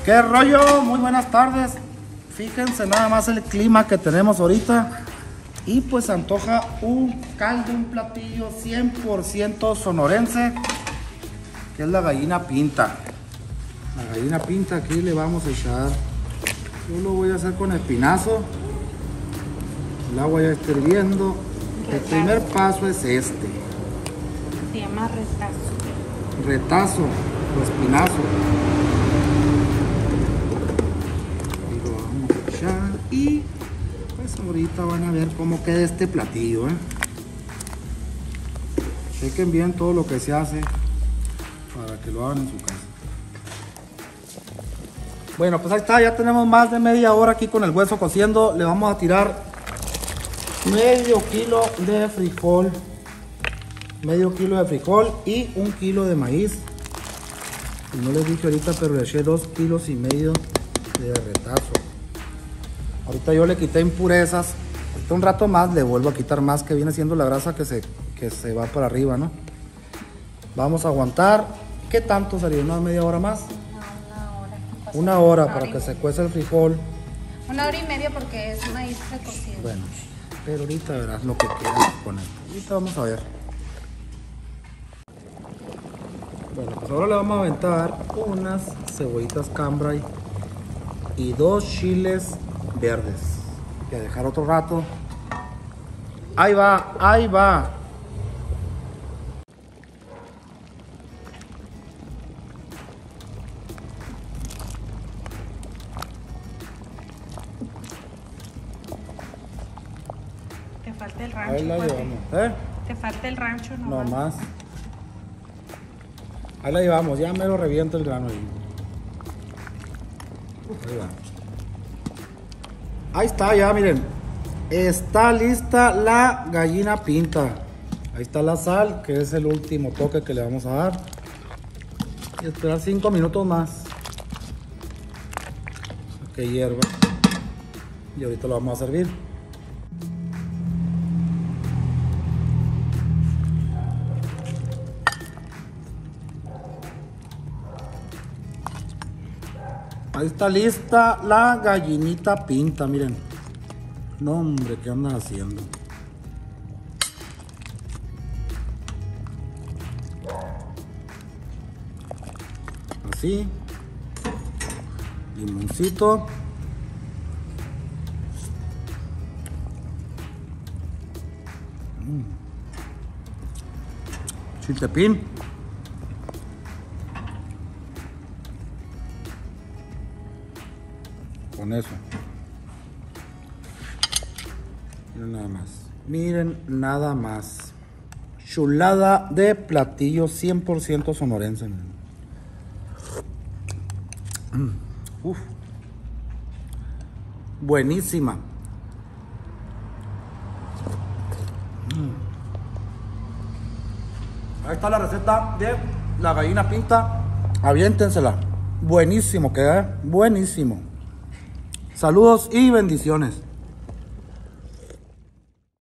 ¿Qué rollo? Muy buenas tardes. Fíjense nada más el clima que tenemos ahorita. Y pues se antoja un caldo, un platillo 100% sonorense, que es la gallina pinta. La gallina pinta aquí le vamos a echar. Yo lo voy a hacer con espinazo. El agua ya está hirviendo. El primer paso es este. Se llama retazo. Retazo o espinazo. Y lo vamos a echar y pues ahorita van a ver cómo queda este platillo, Chequen bien todo lo que se hace para que lo hagan en su casa. Bueno, pues ahí está, ya tenemos más de media hora aquí con el hueso cociendo. Le vamos a tirar medio kilo de frijol. Medio kilo de frijol y 1 kilo de maíz. Y no les dije ahorita, pero le eché 2,5 kilos de retazo. Ahorita yo le quité impurezas. Ahorita un rato más le vuelvo a quitar más, que viene siendo la grasa que se va para arriba, ¿no? Vamos a aguantar. ¿Qué tanto sería? ¿Una media hora más? No, 1 hora para que se cueza el frijol. 1 hora y media porque es maíz precocido. Bueno, pero ahorita verás lo que quieras poner. Ahorita vamos a ver. Bueno, pues ahora le vamos a aventar unas cebollitas cambray y 2 chiles verdes. Y a dejar otro rato. Ahí va, ahí va. Te falta el rancho. Ahí la Juan. llevamos. Te falta el rancho, No más. Ahí la llevamos, ya me lo reviento el grano ahí. Ahí va. Ahí está, ya miren. Está lista la gallina pinta. Ahí está la sal, que es el último toque que le vamos a dar. Y esperar 5 minutos más a que hierva. Y ahorita lo vamos a servir. Ahí está lista la gallinita pinta, miren. No, hombre, ¿qué andan haciendo? Así. Limoncito. Chiltepín. Con eso. Miren nada más. Miren nada más. Chulada de platillo 100% sonorense. Uf. Buenísima. Ahí está la receta de la gallina pinta. Aviéntensela. Buenísimo queda, buenísimo. Saludos y bendiciones.